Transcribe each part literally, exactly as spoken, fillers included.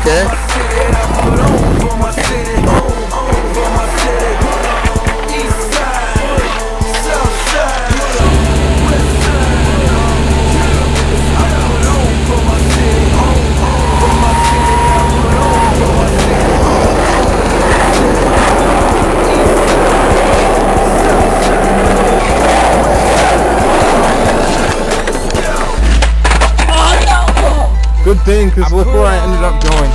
Okay. Good thing, because look where I ended up going.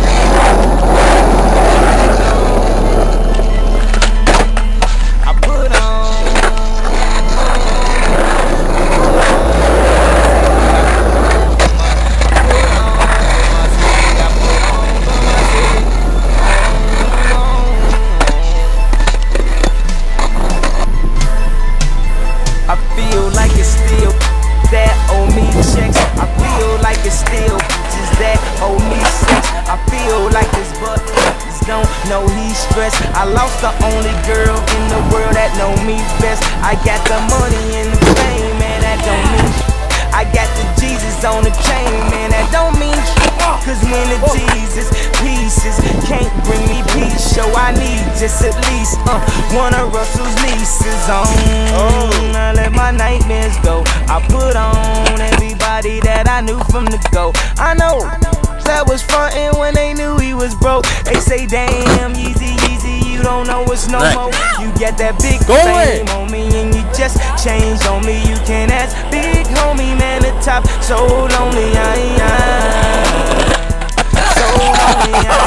I feel like it's still that owe me checks. I feel like it's still just that owe me sex. I feel like this buttons don't know he's stressed. I lost the only girl in the world that know me best. I got the money and the fame, man, that don't mean shit. I got the Jesus on the chain, man, that don't mean shit. Cause when the Jesus pieces can't bring me peace, so I need just at least uh, one of Russell's nieces on. Oh. I let my nightmares go. I put on everybody that I knew from the go. I know that was frontin' when they knew he was broke. They say, damn, Yeezy, Yeezy, you don't know what's no more. You get that big fame on me and you just changed on me. You can ask big homie, man, the top so lonely, I ain't. So lonely, I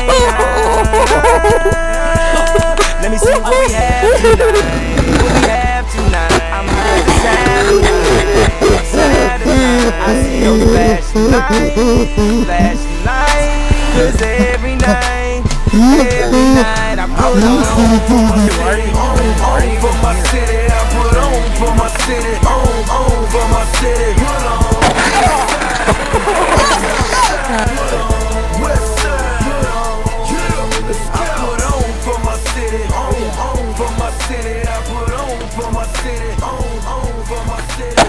ain't. Let me see what we have tonight. What we have tonight. I'm good to Saturday. Saturday. I see those flashing lights, flashing lights. Cause every night, every night I put on for my city, on, on for my city. I put on for my city, on, on for my city. Put on. West side, I put on for my city, on, on for my city. I put on for my city, on, on for my city.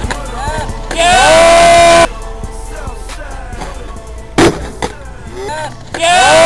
Yeah! Yeah!